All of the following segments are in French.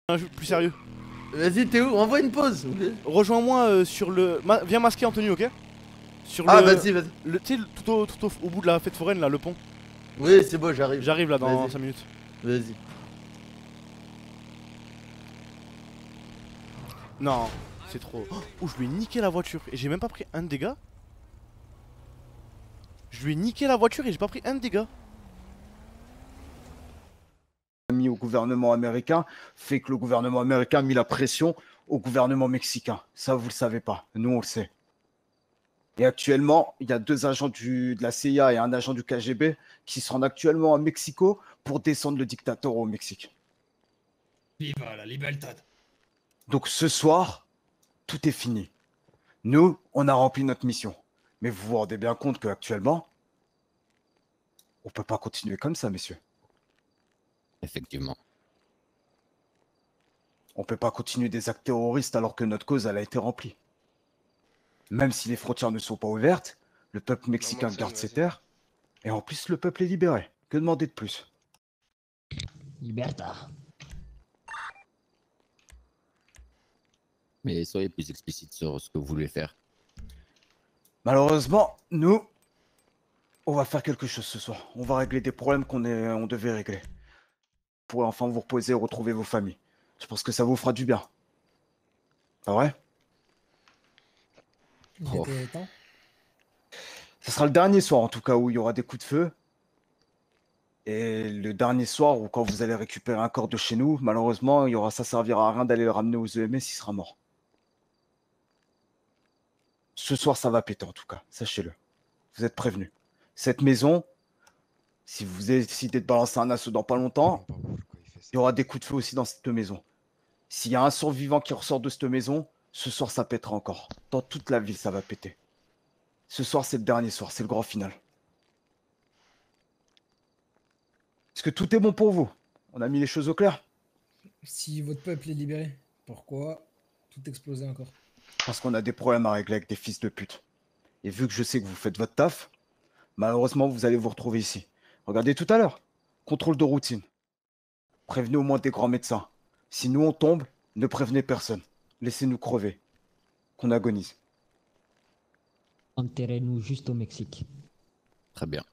Un jeu plus sérieux. Vas-y, t'es où? Envoie une pause. Rejoins-moi sur le. Viens masquer Anthony, ok? Sur Ah, le. vas-y, vas-y. Tu sais, tout au bout de la fête foraine, là, le pont. Oui, c'est bon, j'arrive. J'arrive là dans Vas-y. 5 minutes. Vas-y. Non, c'est trop. Oh, je lui ai niqué la voiture et j'ai même pas pris un dégât. Je lui ai niqué la voiture et j'ai pas pris un dégât. Mis au gouvernement américain fait que le gouvernement américain a mis la pression au gouvernement mexicain. Ça, vous le savez pas. Nous, on le sait. Et actuellement, il y a 2 agents de la CIA et un agent du KGB qui se rendent actuellement à Mexico pour descendre le dictateur au Mexique. Viva la libertad. Donc ce soir, tout est fini. Nous, on a rempli notre mission. Mais vous vous rendez bien compte qu'actuellement, on peut pas continuer comme ça, messieurs. Effectivement. On peut pas continuer des actes terroristes alors que notre cause, elle a été remplie. Même si les frontières ne sont pas ouvertes, le peuple mexicain garde ses terres, et en plus le peuple est libéré. Que demander de plus? Libertad. Mais soyez plus explicite sur ce que vous voulez faire. Malheureusement, nous, on va faire quelque chose ce soir. On va régler des problèmes on devait régler. Pour enfin vous reposer et retrouver vos familles. Je pense que ça vous fera du bien. Pas vrai? Il Oh. était temps. Ce sera le dernier soir en tout cas où il y aura des coups de feu. Et le dernier soir où quand vous allez récupérer un corps de chez nous, malheureusement, ça servira à rien d'aller le ramener aux EMS, il sera mort. Ce soir, ça va péter en tout cas, sachez-le. Vous êtes prévenus. Cette maison, si vous décidez de balancer un assaut dans pas longtemps, il y aura des coups de feu aussi dans cette maison. S'il y a un survivant qui ressort de cette maison, ce soir, ça pètera encore. Dans toute la ville, ça va péter. Ce soir, c'est le dernier soir, c'est le grand final. Est-ce que tout est bon pour vous? On a mis les choses au clair? Si votre peuple est libéré, pourquoi tout exploser encore? Parce qu'on a des problèmes à régler avec des fils de pute. Et vu que je sais que vous faites votre taf, malheureusement, vous allez vous retrouver ici. Regardez tout à l'heure. Contrôle de routine. Prévenez au moins des grands médecins. Si nous on tombe, ne prévenez personne. Laissez-nous crever. Qu'on agonise. Enterrez-nous juste au Mexique. Très bien.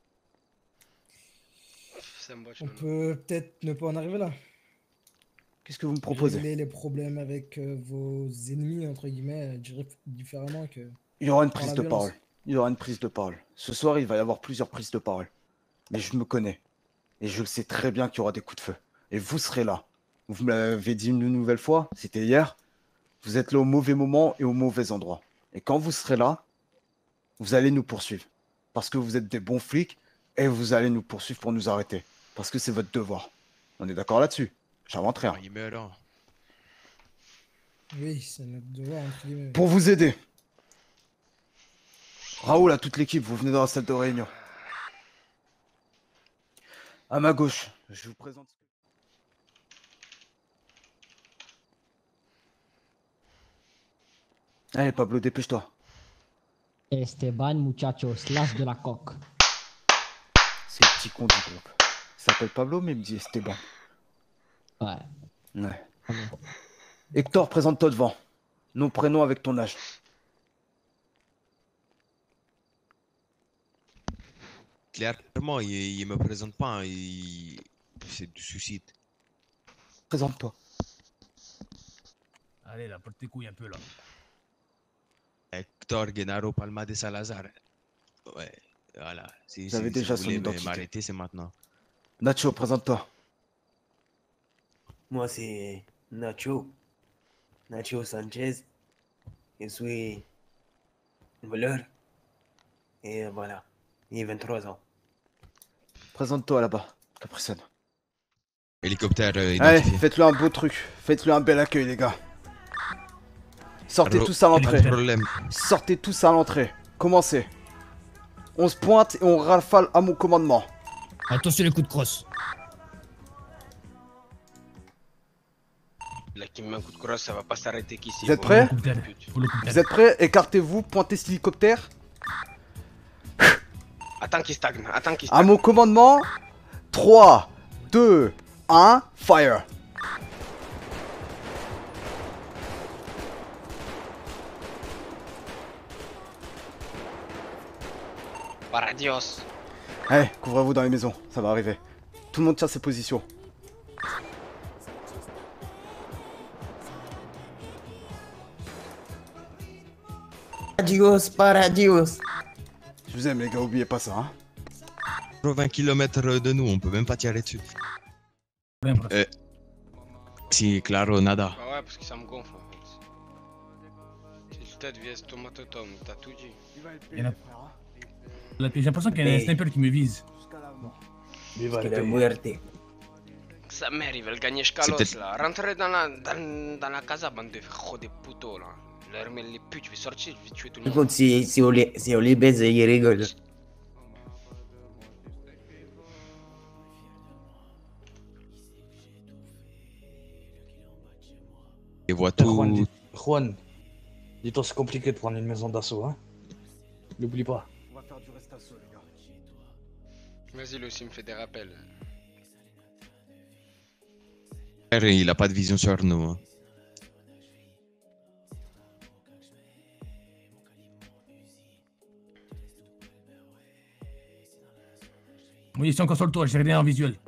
On peut peut-être ne pas en arriver là. Qu'est-ce que vous me proposez? Régler les problèmes avec vos ennemis, entre guillemets, différemment que... Il y aura une par prise la de violence. parole. Il y aura une prise de parole. Ce soir, il va y avoir plusieurs prises de parole. Mais je me connais. Et je le sais très bien qu'il y aura des coups de feu. Et vous serez là. Vous me l'avez dit une nouvelle fois, c'était hier. Vous êtes là au mauvais moment et au mauvais endroit. Et quand vous serez là, vous allez nous poursuivre. Parce que vous êtes des bons flics et vous allez nous poursuivre pour nous arrêter. Parce que c'est votre devoir. On est d'accord là-dessus? J'invente rien. Oui, c'est notre devoir, entre guillemets. Pour vous aider. Raoul, à toute l'équipe, vous venez dans la salle de réunion. À ma gauche, je vous présente... Allez, Pablo, dépêche-toi. Esteban, muchachos, l'as de la coque. C'est le petit con du groupe. Il s'appelle Pablo, mais il me dit Esteban. Ouais. Ouais. Allez. Hector, présente-toi devant. Nom, prénom avec ton âge. Clairement, il me présente pas, c'est du suicide. Présente-toi. Allez, là, porte tes couilles un peu, là. Hector Genaro Palma de Salazar. Ouais, voilà. Si, Vous avez déjà vous son voulez identité. m'arrêter, c'est maintenant. Nacho, présente-toi. Moi, c'est Nacho. Nacho Sanchez. Je suis voleur. Et voilà. Il a 23 ans. Présente-toi là-bas, Capricène. Hélicoptère Allez, identifié. faites-le un beau truc. Faites-le un bel accueil, les gars. Sortez tous à Pas de l'entrée. problème. Sortez tous à l'entrée. Commencez. On se pointe et on rafale à mon commandement. Attention les coups de crosse. Là qui me met un coup de crosse, ça va pas s'arrêter qu'ici. Vous êtes prêts? Vous êtes prêts? Écartez-vous, pointez cet hélicoptère. Attends qu'il stagne, attends qu'il À stagne. mon commandement. 3, 2, 1, fire. Para Dios. Allez, couvrez-vous dans les maisons, ça va arriver. Tout le monde tient ses positions. Adios, para Dios. Je vous aime les gars, oubliez pas ça, hein. 20 km de nous, on peut même pas tirer dessus. Si, claro, nada. Bah ouais, parce que ça me gonfle en fait. Si le tête vient tomato tom, t'as tout dit. J'ai l'impression qu'il y a un sniper qui me vise. Viva la muerte. Sa mère, ils veulent gagner Shkalos là. Rentrez dans la casa, bande de faux de putos là. Leur mets les putes, je vais sortir, je vais tuer tout le monde. Écoute, si on les baise, ils rigolent. Et voit tout. Juan, dis-toi, c'est compliqué de prendre une maison d'assaut, hein. N'oublie pas. On va faire du reste assaut, les gars. Vas-y, le me fait des rappels. Il a pas de vision sur nous. Hein. Oui, c'est encore sur le toit, j'ai rien en visuel.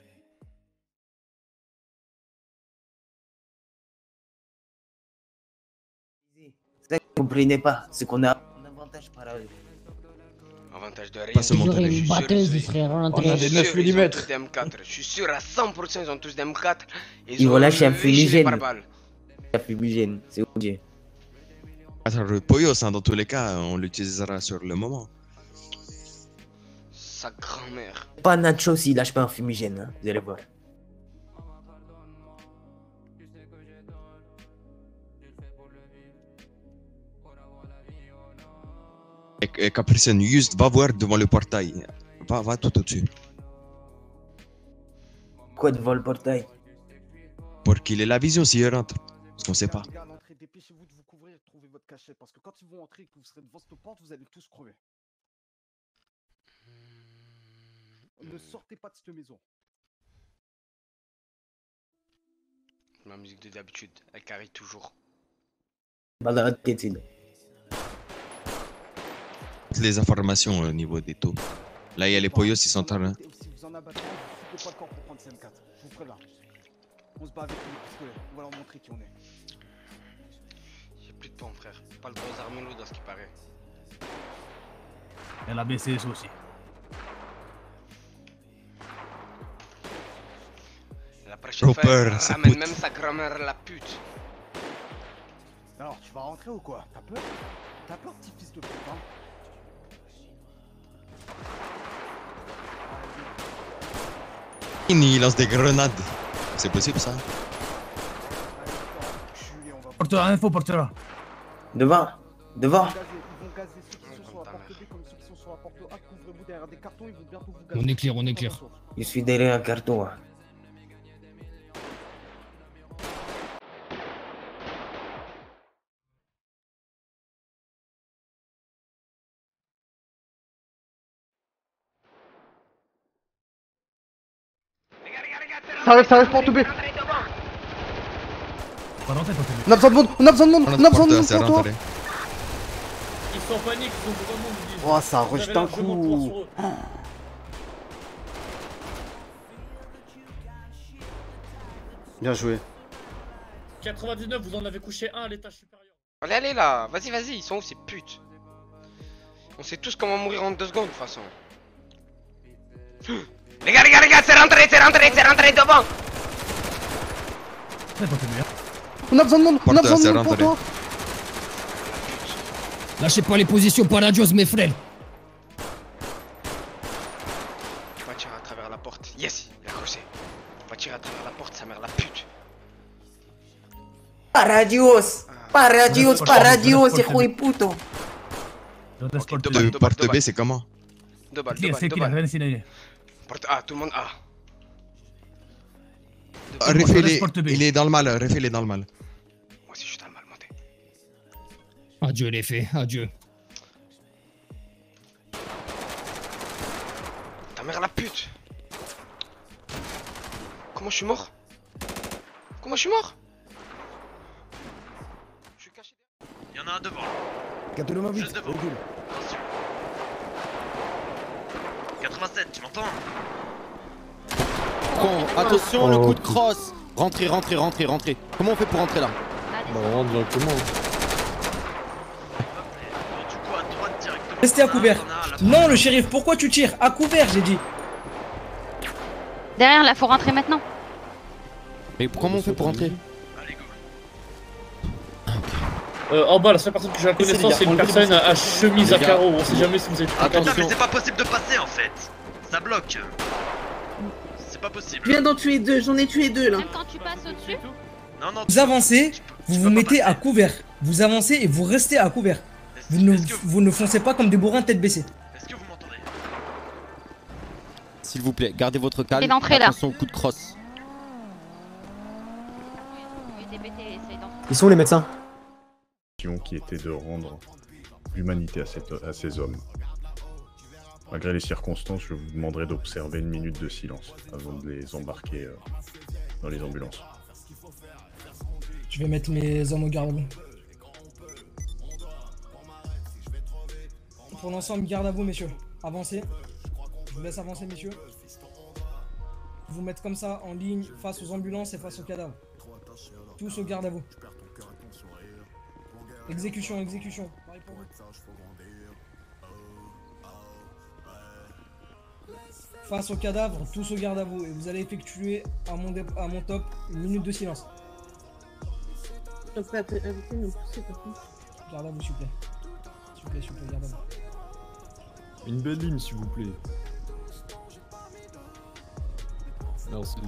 C'est ça que vous comprenez pas, c'est qu'on a un avantage par eux. Avantage de rien. Pas se Il y aurait monter. une batteuse, il serait rentré. On a des 9 mm. Je suis sûr à 100% ils ont tous des M4. Ils vont lâcher un léché les fumigène. pare-balles. La fumigène, c'est obligé. Le Poyos, hein, dans tous les cas, on l'utilisera sur le moment. Sa grand-mère. Pas Nacho s'il lâche pas un fumigène, hein. Vous allez voir. Et Capricen, juste va voir devant le portail. Va tout au-dessus. Quoi devant le portail? Pour qu'il ait la vision s'il rentre. Parce qu'on sait pas. Les gars, à l'entrée, dépêchez-vous de vous couvrir et de trouver votre cachet. Parce que quand ils vont entrer et que vous serez devant cette porte, vous allez tous crever. Ne sortez pas de cette maison. Ma musique de d'habitude, elle carry toujours. Balade tête. Les informations au niveau des taux. Là, il y a les Poyos, ils sont en train. Si vous en abattez, vous foutez pas le corps pour prendre CM4. Je vous ferai là. On se bat avec les pistolets. On va leur montrer qui on est. J'ai plus de temps, frère. Pas le gros armelo dans ce qui paraît. Et la BCS aussi. La prochaine fois, Proper, elle c'est ramène pute. même sa grand-mère la pute. Alors, tu vas rentrer ou quoi? T'as peur? T'as peur, petit fils de pute, hein? Il lance des grenades. C'est possible ça? Portera, info, portera. Devant, devant. Ils vont gazer ceux qui sont sur la porte B comme ceux qui sont sur la porte A. Couvrez-vous derrière des cartons, ils vont bientôt vous gazer. On est clair, on est clair. Je suis derrière un carton. Hein. Ça arrive porte B. Pas rentrer, porte On a besoin de monde, on a besoin de monde, on a besoin de monde C'est pour toi. rentré. Ils sont en panique, ils ont besoin de monde, ils disent. Oh, ça Vous rush avez d'un largement de pouvoir coup. sur eux. Bien joué. 99, vous en avez couché un à l'étage supérieur. Allez, allez là, vas-y, vas-y, ils sont où ces putes? On sait tous comment mourir en 2 secondes de toute façon. Les gars, c'est rentré devant! On a besoin de monde, on a Porte, besoin de monde c'est pour rentré. toi. Lâchez pas les positions paradios, mes frères. On va tirer à travers la porte. Yes, il a croché. On va tirer à travers la porte, sa mère la pute. Paradios, paradios, paradios, hijo de puto. Porte B, c'est comment? 2 balles, 2 Clear, balles, c'est 2 clear, balles. rien signaler. Porte A, tout le monde A. Refais-les, porte B. il est dans le mal, refais-les dans le mal. Moi aussi je suis dans le mal, montez. Adieu les faits, adieu. Ta mère la pute! Comment je suis mort? Comment je suis mort? Je suis caché derrière. Il y en a un devant. Capte le main vite, Juste devant. recule. Attention. 87, tu m'entends? Attention, le coup de crosse. Rentrez. Comment on fait pour rentrer là? Bah, on rentre directement. Restez à couvert. Non, le shérif, pourquoi tu tires? À couvert, j'ai dit. Derrière, là, faut rentrer maintenant. Mais comment on fait pour rentrer? En bas, la seule personne que j'ai la connaissance, c'est une personne à chemise à carreaux. On sait jamais si vous êtes. Attends, mais c'est pas possible de passer en fait. Ça bloque. C'est pas possible. Je viens d'en tuer 2, j'en ai tué 2 là. Même quand tu passes au-dessus. Non, Vous avancez, vous vous mettez à couvert. Vous avancez et vous restez à couvert. Vous ne foncez pas comme des bourrins tête baissée. Est-ce que vous m'entendez? S'il vous plaît, gardez votre calme. C'est d'entrée, là. Attention au coup de crosse. Ils sont les médecins? Qui était de rendre l'humanité à ces hommes. Malgré les circonstances, je vous demanderai d'observer une minute de silence avant de les embarquer dans les ambulances. Je vais mettre mes hommes au garde à vous. Pour l'ensemble, garde à vous, messieurs. Avancez. Je vous laisse avancer, messieurs. Vous mettre comme ça en ligne face aux ambulances et face aux cadavres. Tous au garde à vous. Exécution. Pareil pour vous. Face aux cadavres, tous au garde à vous. Et vous allez effectuer à mon top une minute de silence. Donc, pas inviter nous pousser par contre. Garde à vous, s'il vous plaît. S'il vous plaît, garde à vous. Une belle ligne, s'il vous plaît. Merci.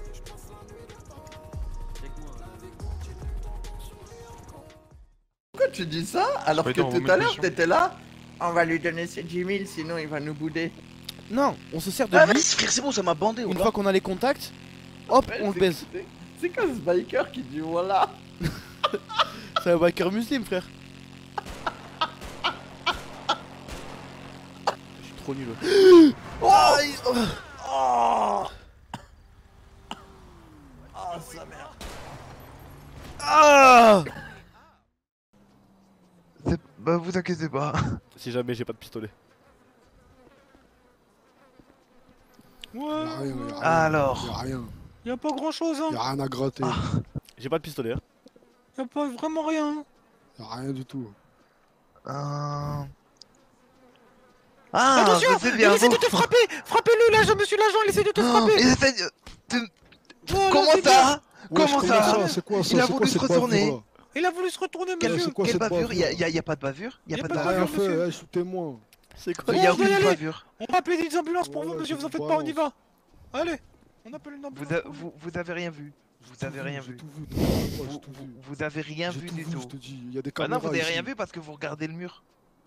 Pourquoi tu dis ça alors que tout à l'heure t'étais là? On va lui donner ses 10 000 sinon il va nous bouder. Non, on se sert de Ah lui. vas-y frère, c'est bon, ça m'a bandé. Une fois qu'on a les contacts, hop, on le baise. C'est quoi ce biker qui dit voilà? C'est un biker musulman, frère. Je suis trop nul. Oh sa mère. Ah! Bah vous inquiétez pas. Si jamais j'ai pas de pistolet. Ouais. Alors. Y'a rien. Y'a pas grand chose hein. Y'a rien à gratter. J'ai pas de pistolet. Hein. Y'a pas vraiment rien. Y'a rien du tout. Ah, Attention, je sais bien, il essaie vous. de te frapper. Frappez-le là, monsieur l'agent, il essaie de te frapper. Il essaie de... Comment ça? Comment ça? C'est quoi ça? Il a voulu se retourner. là Il a voulu se retourner, monsieur. Quelle bavure? Y a pas de bavure. Y'a pas de bavure, rien fait, shootez-moi. C'est quoi? Il y a aucune bavure. On va appeler des ambulances pour vous, monsieur, vous en faites pas, on y va. Allez, on appelle une ambulance. Vous avez rien vu. Vous avez rien vu. Vous avez rien vu du tout. Il y a des caméras. Non, vous avez rien vu parce que vous regardez le mur.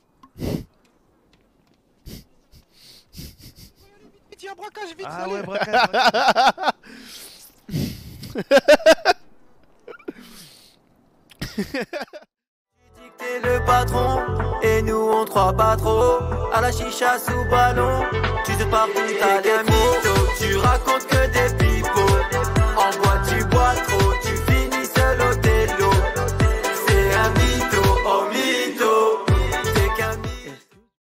Tiens, braquage vite. Ah allez. ouais, braquage. T'es le patron et nous on te croit pas trop. À la chicha sous ballon, tu te parles tout à des mythos. Tu racontes que des pipeaux.